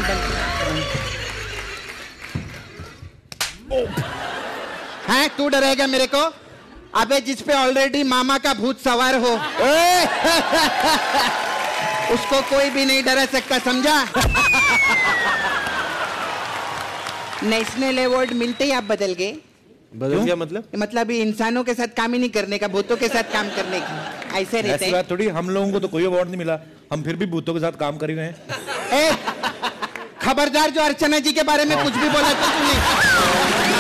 हैं तू डरेगा मेरे को? अबे जिस पे ऑलरेडी मामा का भूत सवार हो उसको कोई भी नहीं डरा सकता, समझा? नेशनल अवार्ड मिलते ही आप बदल गए। बदल गया मतलब इंसानों के साथ काम ही नहीं करने का, भूतों के साथ काम करने की, ऐसे रहते हैं। ऐसी बात थोड़ी, हम लोगों को तो कोई अवार्ड नहीं मिला, हम फिर भी भूतों के साथ काम कर रहे हैं। खबरदार जो अर्चना जी के बारे में कुछ भी बोला तो तूने।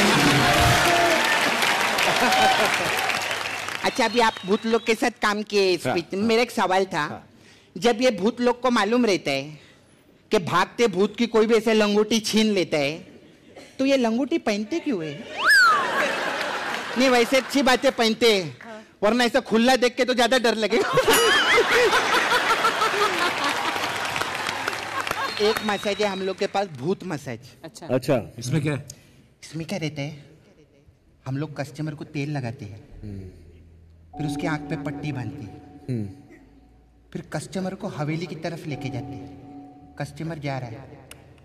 अच्छा, अभी आप भूत लोग के साथ काम किए स्पीच में, मेरा एक सवाल था। जब ये भूत लोग को मालूम रहता है कि भागते भूत की कोई भी ऐसे लंगोटी छीन लेता है, तो ये लंगोटी पहनते क्यों है? नहीं, वैसे अच्छी बातें पहनते हैं, वरना ऐसा खुला देख के तो ज्यादा डर लगेगा। एक मसाज है हम लोग के पास, भूत मसाज। अच्छा, इसमें क्या है? इसमें क्या रहता है, हम लोग कस्टमर को तेल लगाते हैं, फिर उसके आंख पे पट्टी बांधते हैं, फिर कस्टमर को हवेली की तरफ लेके जाते हैं। कस्टमर जा रहा है,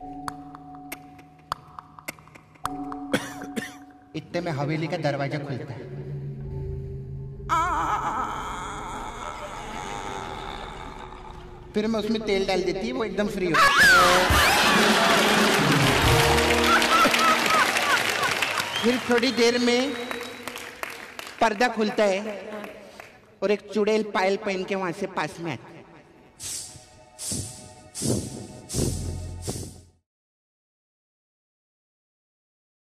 इतने में हवेली का दरवाजा खुलता है। फिर मैं उसमें तेल डाल देती है, वो एकदम फ्री हो। फिर थोड़ी देर में पर्दा खुलता है और एक चुड़ैल पायल पहन के वहां से पास में आती है।